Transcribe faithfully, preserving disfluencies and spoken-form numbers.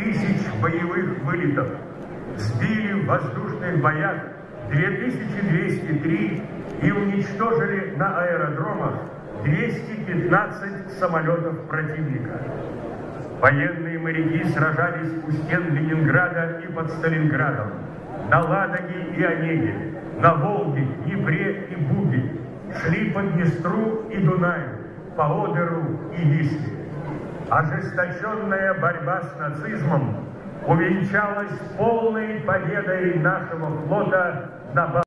тысяч боевых вылетов. Сбили в воздушных боях две тысячи двести три и уничтожили на аэродромах двести пятнадцать самолетов противника. Военные моряки сражались у стен Ленинграда и под Сталинградом, на Ладоге и Онеге, на Волге, Днепре и Буге, шли по Днестру и Дунаю, по Одеру и Висле. Ожесточенная борьба с нацизмом увенчалась полной победой нашего флота на